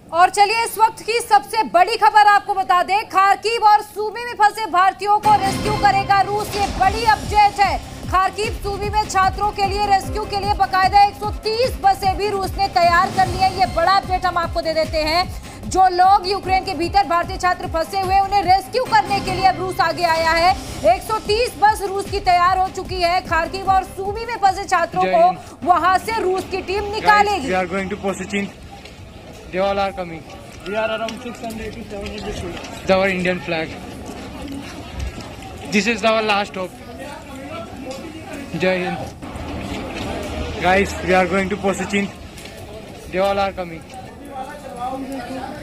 और चलिए इस वक्त की सबसे बड़ी खबर आपको बता दें, खार्किव और सूमी में फंसे भारतीयों को रेस्क्यू करेगा रूस। ये बड़ी अपडेट है। खार्किव सूमी में छात्रों के लिए रेस्क्यू के लिए बकायदा 130 बसें भी रूस ने तैयार कर ली है। ये बड़ा अपडेट हम आपको दे देते हैं। जो लोग यूक्रेन के भीतर भारतीय छात्र फंसे हुए उन्हें रेस्क्यू करने के लिए अब रूस आगे आया है। 130 बस रूस की तैयार हो चुकी है। खार्किव और सूमी में फंसे छात्रों को वहां से रूस की टीम निकालेगी। They all are coming. We are around 600 to 700 students. Our Indian flag. This is our last hope. Jai Hind. Guys, we are going to Posichin. They all are coming.